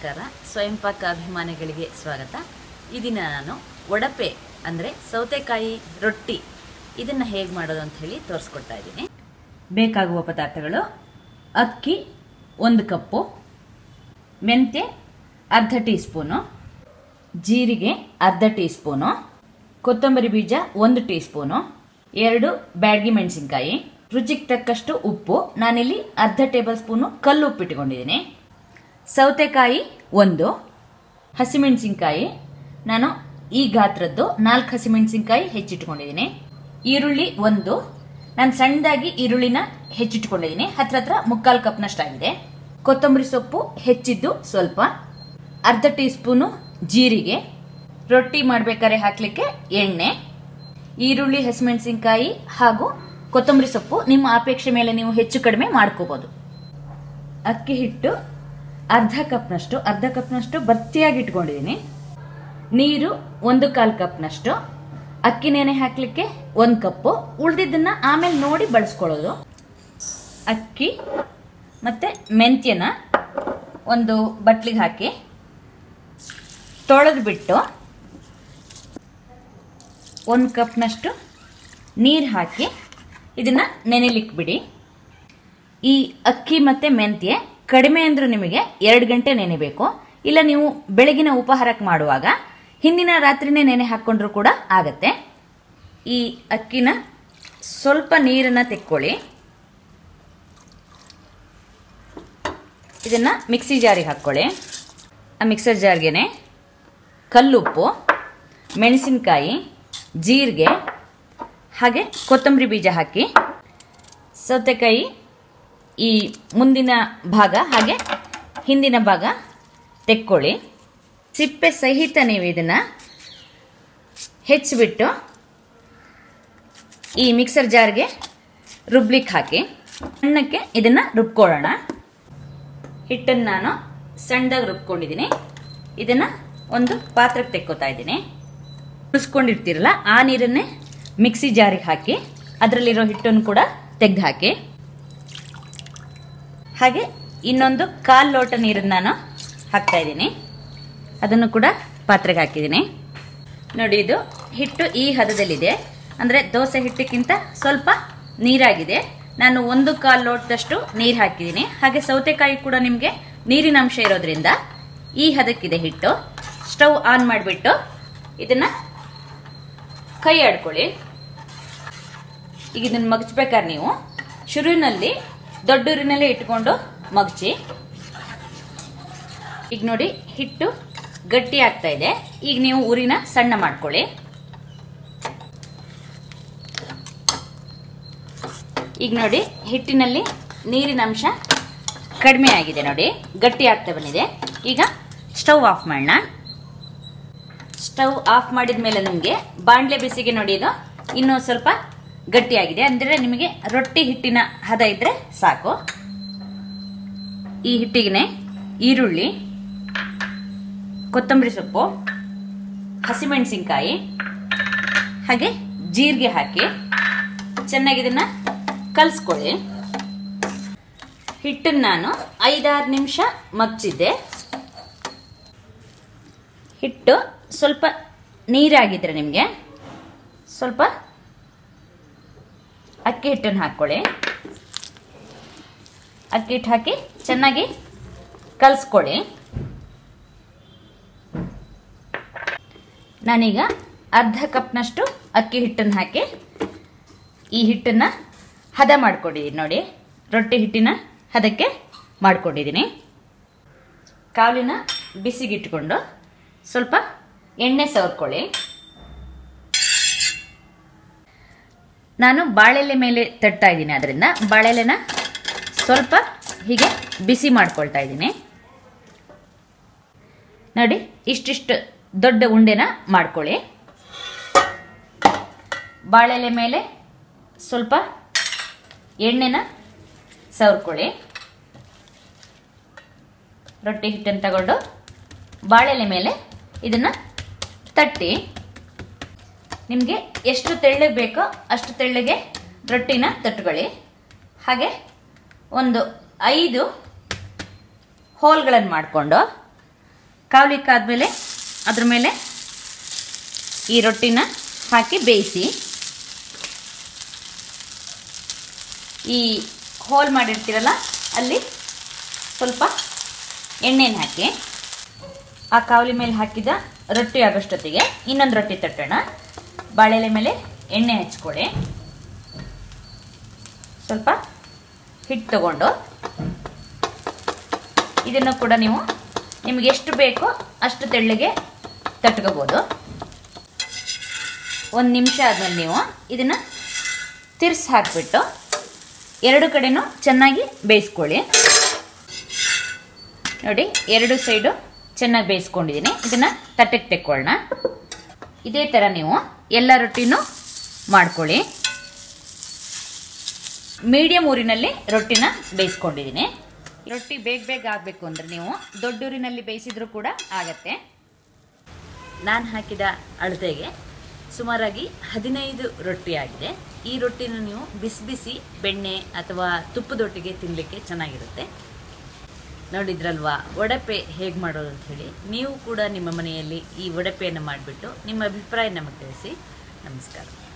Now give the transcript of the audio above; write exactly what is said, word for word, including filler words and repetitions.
ನಮಸ್ಕಾರ. ಸ್ವಯಂ ಪಾಕ ಅಭಿಮಾನಿಗಳಿಗೆ ಸ್ವಾಗತ. ಈ ದಿನ ನಾನು ವಡಪೆ ಅಂದರೆ ಸೌತೆಕಾಯಿ ರೊಟ್ಟಿ ಇದನ್ನು ಹೇಗೆ ಮಾಡೋದು ಅಂತ ಹೇಳಿ ತೋರಿಸ್ಕೊಡ್ತಾ ಇದ್ದೀನಿ. ಬೇಕಾಗುವ ಪದಾರ್ಥಗಳು: ಅಕ್ಕಿ ಒಂದು ಕಪ್ಪು, ಮೆಂತ್ಯ ಅರ್ಧ ಟೀ ಸ್ಪೂನು, ಜೀರಿಗೆ ಅರ್ಧ ಟೀ ಸ್ಪೂನು, ಕೊತ್ತಂಬರಿ ಬೀಜ ಒಂದು ಟೀ ಸ್ಪೂನು, ಎರಡು ಬ್ಯಾಡಗಿ ಮೆಣಸಿನಕಾಯಿ, ರುಚಿಗೆ ತಕ್ಕಷ್ಟು ಉಪ್ಪು. ನಾನಿಲ್ಲಿ ಅರ್ಧ ಟೇಬಲ್ ಸ್ಪೂನು ಕಲ್ಲು ಉಪ್ಪು ಇಟ್ಕೊಂಡಿದ್ದೀನಿ. ಸೌತೆಕಾಯಿ ಒಂದು, ಹಸಿಮೆಣಸಿನಕಾಯಿ ನಾನು ಈ ಗಾತ್ರದ್ದು ನಾಲ್ಕು ಹಸಿಮೆಣಸಿನಕಾಯಿ ಹೆಚ್ಚಿಟ್ಕೊಂಡಿದ್ದೀನಿ. ಈರುಳ್ಳಿ ಒಂದು, ನಾನು ಸಣ್ಣದಾಗಿ ಈರುಳ್ಳಿನ ಹೆಚ್ಚಿಟ್ಕೊಂಡಿದ್ದೀನಿ, ಹತ್ರ ಹತ್ರ ಮುಕ್ಕಾಲು ಕಪ್ನಷ್ಟಾಗಿದೆ. ಕೊತ್ತಂಬರಿ ಸೊಪ್ಪು ಹೆಚ್ಚಿದ್ದು ಸ್ವಲ್ಪ, ಅರ್ಧ ಟೀ ಸ್ಪೂನು ಜೀರಿಗೆ, ರೊಟ್ಟಿ ಮಾಡಬೇಕಾದ್ರೆ ಹಾಕ್ಲಿಕ್ಕೆ ಎಣ್ಣೆ, ಈರುಳ್ಳಿ ಹಸಿಮೆಣಸಿನಕಾಯಿ ಹಾಗೂ ಕೊತ್ತಂಬರಿ ಸೊಪ್ಪು ನಿಮ್ಮ ಅಪೇಕ್ಷೆ ಮೇಲೆ ನೀವು ಹೆಚ್ಚು ಕಡಿಮೆ ಮಾಡ್ಕೋಬಹುದು. ಅಕ್ಕಿ ಹಿಟ್ಟು ಅರ್ಧ ಕಪ್ನಷ್ಟು ಅರ್ಧ ಕಪ್ನಷ್ಟು ಭರ್ತಿಯಾಗಿ ಇಟ್ಕೊಂಡಿದ್ದೀನಿ. ನೀರು ಒಂದು ಕಾಲು ಕಪ್ನಷ್ಟು, ಅಕ್ಕಿ ನೆನೆ ಹಾಕ್ಲಿಕ್ಕೆ ಒಂದು ಕಪ್ಪು, ಉಳಿದಿದ್ದನ್ನ ಆಮೇಲೆ ನೋಡಿ ಬಳಸ್ಕೊಳ್ಳೋದು. ಅಕ್ಕಿ ಮತ್ತೆ ಮೆಂತ್ಯನ ಒಂದು ಬಟ್ಲಿಗೆ ಹಾಕಿ ತೊಳೆದು ಬಿಟ್ಟು ಒಂದು ಕಪ್ನಷ್ಟು ನೀರು ಹಾಕಿ ಇದನ್ನ ನೆನೆಲಿಕ್ಕೆ ಬಿಡಿ. ಈ ಅಕ್ಕಿ ಮತ್ತೆ ಮೆಂತ್ಯ ಕಡಿಮೆ ಅಂದ್ರೂ ನಿಮಗೆ ಎರಡು ಗಂಟೆ ನೆನೆಬೇಕು. ಇಲ್ಲ ನೀವು ಬೆಳಗಿನ ಉಪಹಾರಕ್ಕೆ ಮಾಡುವಾಗ ಹಿಂದಿನ ರಾತ್ರಿನೇ ನೆನೆ ಹಾಕೊಂಡ್ರು ಕೂಡ ಆಗತ್ತೆ. ಈ ಅಕ್ಕಿನ ಸ್ವಲ್ಪ ನೀರನ್ನ ತೆಕ್ಕೊಳ್ಳಿ. ಇದನ್ನ ಮಿಕ್ಸಿ ಜಾರಿಗೆ ಹಾಕ್ಕೊಳ್ಳಿ. ಆ ಮಿಕ್ಸರ್ ಜಾರ್ಗೆನೆ ಕಲ್ಲುಪ್ಪು, ಮೆಣಸಿನಕಾಯಿ, ಜೀರಿಗೆ ಹಾಗೆ ಕೊತ್ತಂಬರಿ ಬೀಜ ಹಾಕಿ ಸೌತೆಕಾಯಿ ಈ ಮುಂದಿನ ಭಾಗ ಹಾಗೆ ಹಿಂದಿನ ಭಾಗ ತೆಕ್ಕೊಳ್ಳಿ. ಸಿಪ್ಪೆ ಸಹಿತ ನೀವು ಇದನ್ನ ಹೆಚ್ಚಿಬಿಟ್ಟು ಈ ಮಿಕ್ಸರ್ ಜಾರ್ಗೆ ರುಬ್ಲಿಕ್ಕೆ ಹಾಕಿ ಸಣ್ಣಕ್ಕೆ ಇದನ್ನ ರುಬ್ಕೊಳ್ಳೋಣ. ಹಿಟ್ಟನ್ನು ನಾನು ಸಣ್ಣದಾಗಿ ರುಬ್ಕೊಂಡಿದ್ದೀನಿ. ಇದನ್ನ ಒಂದು ಪಾತ್ರಕ್ಕೆ ತೆಕ್ಕೋತಾ ಇದ್ದೀನಿ. ಉಳಿಸ್ಕೊಂಡಿರ್ತೀರಲ್ಲ ಆ ನೀರನ್ನೇ ಮಿಕ್ಸಿ ಜಾರಿಗೆ ಹಾಕಿ ಅದರಲ್ಲಿರೋ ಹಿಟ್ಟನ್ನು ಕೂಡ ತೆಗೆದು ಹಾಕಿ. ಹಾಗೆ ಇನ್ನೊಂದು ಕಾಲು ಲೋಟ ನೀರನ್ನು ನಾನು ಹಾಕ್ತಾ ಇದ್ದೀನಿ. ಅದನ್ನು ಕೂಡ ಪಾತ್ರೆಗೆ ಹಾಕಿದ್ದೀನಿ. ನೋಡಿ, ಇದು ಹಿಟ್ಟು ಈ ಹದದಲ್ಲಿದೆ, ಅಂದರೆ ದೋಸೆ ಹಿಟ್ಟಕ್ಕಿಂತ ಸ್ವಲ್ಪ ನೀರಾಗಿದೆ. ನಾನು ಒಂದು ಕಾಲು ಲೋಟದಷ್ಟು ನೀರು ಹಾಕಿದ್ದೀನಿ. ಹಾಗೆ ಸೌತೆಕಾಯಿ ಕೂಡ ನಿಮಗೆ ನೀರಿನ ಅಂಶ ಇರೋದ್ರಿಂದ ಈ ಹದಕ್ಕಿದೆ ಹಿಟ್ಟು. ಸ್ಟವ್ ಆನ್ ಮಾಡಿಬಿಟ್ಟು ಇದನ್ನ ಕೈ ಆಡ್ಕೊಳ್ಳಿ. ಈಗ ಇದನ್ನು ಮಗಚ್ಬೇಕಾದ್ರೆ ನೀವು ಶುರುವಿನಲ್ಲಿ ದೊಡ್ಡೂರಿನಲ್ಲೇ ಇಟ್ಕೊಂಡು ಮಗಚಿ. ಈಗ ನೋಡಿ, ಹಿಟ್ಟು ಗಟ್ಟಿ ಆಗ್ತಾ ಇದೆ. ಈಗ ನೀವು ಉರಿನ ಸಣ್ಣ ಮಾಡ್ಕೊಳ್ಳಿ. ಈಗ ನೋಡಿ, ಹಿಟ್ಟಿನಲ್ಲಿ ನೀರಿನ ಅಂಶ ಕಡಿಮೆ ಆಗಿದೆ. ನೋಡಿ, ಗಟ್ಟಿ ಆಗ್ತಾ ಬಂದಿದೆ. ಈಗ ಸ್ಟವ್ ಆಫ್ ಮಾಡೋಣ. ಸ್ಟವ್ ಆಫ್ ಮಾಡಿದ ಮೇಲೆ ನಿಮಗೆ ಬಾಣಲೆ ಬಿಸಿಗೆ ನೋಡಿ, ಇದು ಇನ್ನೂ ಸ್ವಲ್ಪ ಗಟ್ಟಿಯಾಗಿದೆ. ಅಂದರೆ ನಿಮಗೆ ರೊಟ್ಟಿ ಹಿಟ್ಟಿನ ಹದ ಇದ್ರೆ ಸಾಕು. ಈ ಹಿಟ್ಟಿಗೆ ಈರುಳ್ಳಿ, ಕೊತ್ತಂಬರಿ ಸೊಪ್ಪು, ಹಸಿಮೆಣಸಿನಕಾಯಿ ಹಾಗೆ ಜೀರಿಗೆ ಹಾಕಿ ಚೆನ್ನಾಗಿ ಇದನ್ನ ಕಲಿಸ್ಕೊಳ್ಳಿ. ಹಿಟ್ಟನ್ನು ನಾನು ಐದಾರು ನಿಮಿಷ ಮಗ್ಚಿದ್ದೆ. ಹಿಟ್ಟು ಸ್ವಲ್ಪ ನೀರಾಗಿದ್ರೆ ನಿಮಗೆ ಸ್ವಲ್ಪ ಅಕ್ಕಿ ಹಿಟ್ಟನ್ನು ಹಾಕ್ಕೊಳ್ಳಿ. ಅಕ್ಕಿ ಹಿಟ್ಟು ಹಾಕಿ ಚೆನ್ನಾಗಿ ಕಲಿಸ್ಕೊಳ್ಳಿ. ನಾನೀಗ ಅರ್ಧ ಕಪ್ನಷ್ಟು ಅಕ್ಕಿ ಹಿಟ್ಟನ್ನು ಹಾಕಿ ಈ ಹಿಟ್ಟನ್ನು ಹದ ಮಾಡ್ಕೊಂಡಿದ್ದೀನಿ. ನೋಡಿ, ರೊಟ್ಟಿ ಹಿಟ್ಟಿನ ಹದಕ್ಕೆ ಮಾಡ್ಕೊಂಡಿದ್ದೀನಿ. ಕಾವಲಿನ ಬಿಸಿಗಿಟ್ಕೊಂಡು ಸ್ವಲ್ಪ ಎಣ್ಣೆ ಸವರ್ಕೊಳ್ಳಿ. ನಾನು ಬಾಳೆಲೆ ಮೇಲೆ ತಟ್ತಾ ಇದ್ದೀನಿ, ಅದರಿಂದ ಬಾಳೆಲೆನ ಸ್ವಲ್ಪ ಹೀಗೆ ಬಿಸಿ ಮಾಡ್ಕೊಳ್ತಾ ಇದ್ದೀನಿ. ನೋಡಿ, ಇಷ್ಟಿಷ್ಟು ದೊಡ್ಡ ಉಂಡೆನ ಮಾಡ್ಕೊಳ್ಳಿ. ಬಾಳೆಲೆ ಮೇಲೆ ಸ್ವಲ್ಪ ಎಣ್ಣೆನ ಸವರ್ಕೊಳ್ಳಿ. ರೊಟ್ಟಿ ಹಿಟ್ಟನ್ನು ತಗೊಂಡು ಬಾಳೆಲೆ ಮೇಲೆ ಇದನ್ನ ತಟ್ಟಿ. ನಿಮಗೆ ಎಷ್ಟು ತೆಳ್ಳಗೆ ಬೇಕೋ ಅಷ್ಟು ತೆಳ್ಳಗೆ ರೊಟ್ಟಿನ ತಟ್ಟುಕೊಳ್ಳಿ. ಹಾಗೆ ಒಂದು ಐದು ಹೋಲ್ಗಳನ್ನು ಮಾಡಿಕೊಂಡು ಕಾವಲಿಕ್ಕಾದ್ಮೇಲೆ ಅದ್ರ ಮೇಲೆ ಈ ರೊಟ್ಟಿನ ಹಾಕಿ ಬೇಯಿಸಿ. ಈ ಹೋಲ್ ಮಾಡಿರ್ತೀರಲ್ಲ ಅಲ್ಲಿ ಸ್ವಲ್ಪ ಎಣ್ಣೆನ ಹಾಕಿ ಆ ಕಾವಲಿ ಮೇಲೆ ಹಾಕಿದ ರೊಟ್ಟಿ ಆಗೋಷ್ಟೊತ್ತಿಗೆ ಇನ್ನೊಂದು ರೊಟ್ಟಿ ತಟ್ಟೋಣ. ಬಾಳೆಲೆ ಮೇಲೆ ಎಣ್ಣೆ ಹಚ್ಕೊಳ್ಳಿ. ಸ್ವಲ್ಪ ಹಿಟ್ಟು ತಗೊಂಡು ಇದನ್ನು ಕೂಡ ನೀವು ನಿಮಗೆ ಎಷ್ಟು ಬೇಕೋ ಅಷ್ಟು ತೆಳ್ಳಗೆ ತಟ್ಕೋಬೋದು. ಒಂದು ನಿಮಿಷ ಆದಮೇಲೆ ನೀವು ಇದನ್ನು ತಿರ್ಸಿ ಹಾಕಿಬಿಟ್ಟು ಎರಡು ಕಡೆನೂ ಚೆನ್ನಾಗಿ ಬೇಯಿಸ್ಕೊಳ್ಳಿ. ನೋಡಿ, ಎರಡು ಸೈಡು ಚೆನ್ನಾಗಿ ಬೇಯಿಸ್ಕೊಂಡಿದ್ದೀನಿ. ಇದನ್ನು ತಟ್ಟಕ್ಕೆ ತೆಕ್ಕೊಳ್ಳೋಣ. ಇದೇ ಥರ ನೀವು ಎಲ್ಲ ರೊಟ್ಟಿನೂ ಮಾಡ್ಕೊಳ್ಳಿ. ಮೀಡಿಯಂ ಊರಿನಲ್ಲಿ ರೊಟ್ಟಿನ ಬೇಯಿಸ್ಕೊಂಡಿದ್ದೀನಿ. ರೊಟ್ಟಿ ಬೇಗ ಬೇಗ ಆಗಬೇಕು ಅಂದರೆ ನೀವು ದೊಡ್ಡೂರಿನಲ್ಲಿ ಬೇಯಿಸಿದ್ರೂ ಕೂಡ ಆಗತ್ತೆ. ನಾನು ಹಾಕಿದ ಅಳತೆಗೆ ಸುಮಾರಾಗಿ ಹದಿನೈದು ರೊಟ್ಟಿ ಆಗಿದೆ. ಈ ರೊಟ್ಟಿನ ನೀವು ಬಿಸಿ ಬಿಸಿ ಬೆಣ್ಣೆ ಅಥವಾ ತುಪ್ಪದೊಟ್ಟಿಗೆ ತಿನ್ನಲಿಕ್ಕೆ ಚೆನ್ನಾಗಿರುತ್ತೆ. ನೋಡಿದ್ರಲ್ವಾ ವಡಪೆ ಹೇಗೆ ಮಾಡೋದು ಅಂತ ಹೇಳಿ. ನೀವು ಕೂಡ ನಿಮ್ಮ ಮನೆಯಲ್ಲಿ ಈ ವಡಪೆಯನ್ನು ಮಾಡಿಬಿಟ್ಟು ನಿಮ್ಮ ಅಭಿಪ್ರಾಯ ನಮಗೆ ತಿಳಿಸಿ. ನಮಸ್ಕಾರ.